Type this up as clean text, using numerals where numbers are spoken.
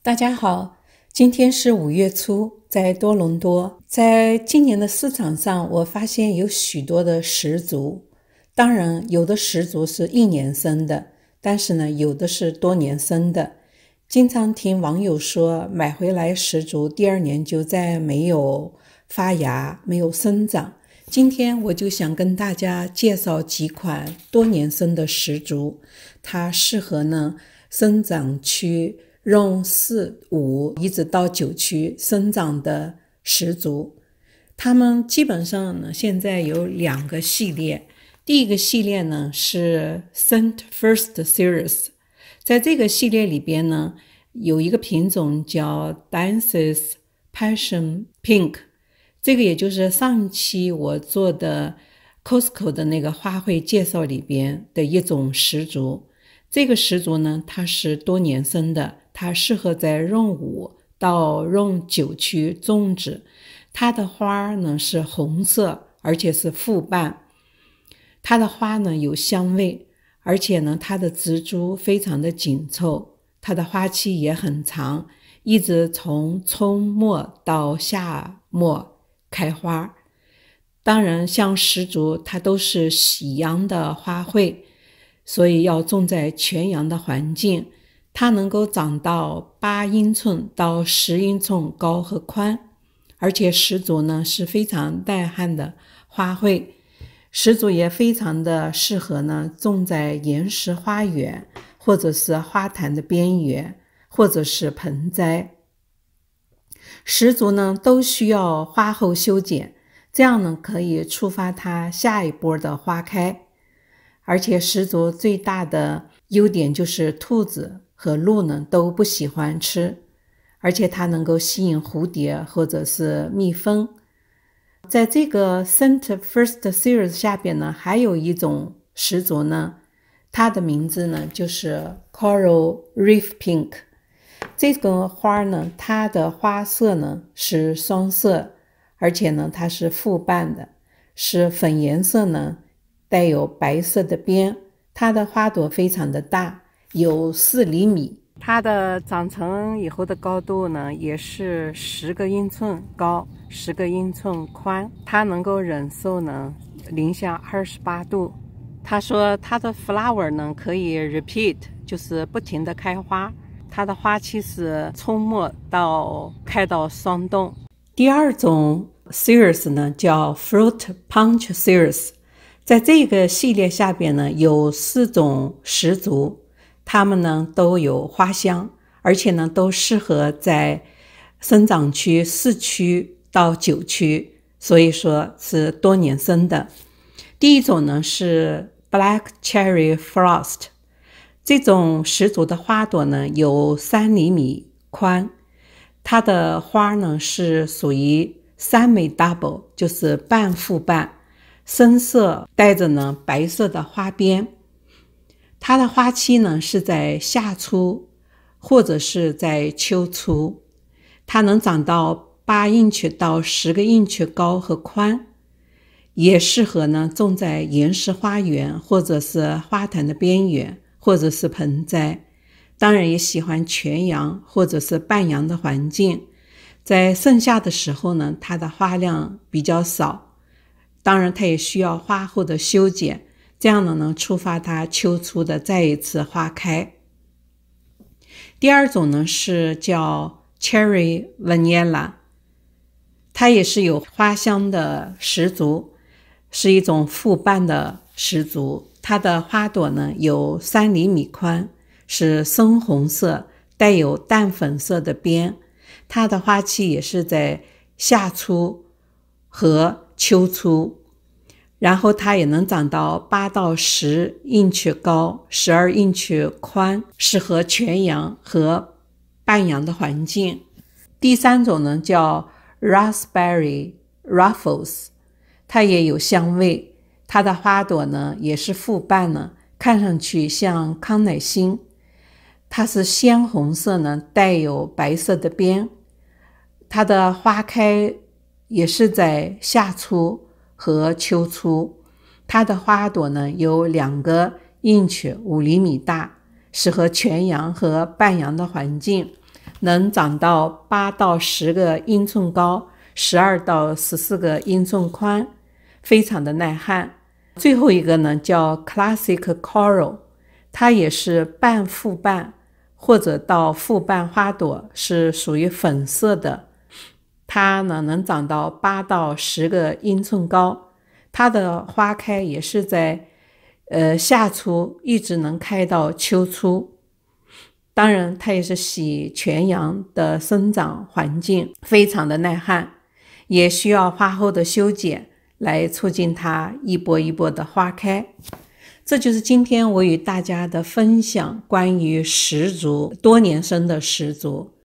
大家好，今天是5月初，在多伦多。在今年的市场上，我发现有许多的石竹。当然，有的石竹是1年生的，但是呢，有的是多年生的。经常听网友说，买回来石竹第2年就再没有发芽，没有生长。今天我就想跟大家介绍几款多年生的石竹，它适合呢生长区用4、5一直到9区生长的石竹。它们基本上呢现在有2个系列。第一个系列呢是 St. First Series， 在这个系列里边呢有一个品种叫 Dances Passion Pink， 这个也就是上期我做的 Costco 的那个花卉介绍里边的一种石竹。这个石竹呢它是多年生的，它适合在用5到用9区种植。它的花呢是红色，而且是复瓣。它的花呢有香味，而且呢它的植株非常的紧凑，它的花期也很长，一直从春末到夏末开花。当然像石竹它都是喜阳的花卉，所以要种在全阳的环境。它能够长到8英寸到10英寸高和宽，而且石竹呢是非常耐旱的花卉。石竹也非常的适合呢种在岩石花园，或者是花坛的边缘，或者是盆栽。石竹呢都需要花后修剪，这样呢可以触发它下一波的花开。而且石竹最大的优点就是兔子和鹿呢都不喜欢吃，而且它能够吸引蝴蝶或者是蜜蜂。在这个 St. First Series 下边呢还有一种石竹呢，它的名字呢就是 Coral Reef Pink。 这个花呢它的花色呢是双色，而且呢它是复瓣的，是粉颜色呢带有白色的边。它的花朵非常的大，有4厘米。它的长成以后的高度呢也是10个英寸高，10个英寸宽。它能够忍受呢零下28度。他说它的 flower 呢可以 repeat， 就是不停的开花。它的花期是春末到开到霜冻。第2种 series 呢叫 Fruit Punch Series， 在这个系列下边呢有4种石竹，它们呢都有花香，而且呢都适合在生长区4区到9区，所以说是多年生的。第1种呢是 Black Cherry Frost， 这种石竹的花朵呢有3厘米宽，它的花呢是属于3枚 double， 就是半复瓣，深色带着呢白色的花边。它的花期呢是在夏初或者是在秋初。它能长到8英尺到10个英尺高和宽，也适合呢种在岩石花园或者是花坛的边缘，或者是盆栽。当然也喜欢全阳或者是半阳的环境。在盛夏的时候呢它的花量比较少，当然它也需要花后的修剪，这样呢能触发它秋初的再一次花开。第2种呢是叫 Cherry Vanilla， 它也是有花香的石竹，是一种复瓣的石竹。它的花朵呢有3厘米宽，是深红色，带有淡粉色的边。它的花期也是在夏初和秋初，然后它也能长到8到10英尺高，12英尺宽，适合全阳和半阳的环境。第3种呢叫 Raspberry Ruffles， 它也有香味。它的花朵呢也是复瓣呢，看上去像康乃馨。它是鲜红色呢，带有白色的边。它的花开也是在夏初和秋初。它的花朵呢有2个英尺5厘米大，适合全阳和半阳的环境。 能长到8到10个英寸高，12到14个英寸宽，非常的耐旱。最后一个呢叫 Classic Coral， 它也是半复瓣或者到复瓣花朵，是属于粉色的。它呢能长到8到10个英寸高，它的花开也是在夏初一直能开到秋初。当然它也是喜全阳的生长环境，非常的耐旱，也需要花后的修剪来促进它一波一波的花开。这就是今天我与大家的分享，关于石竹，多年生的石竹。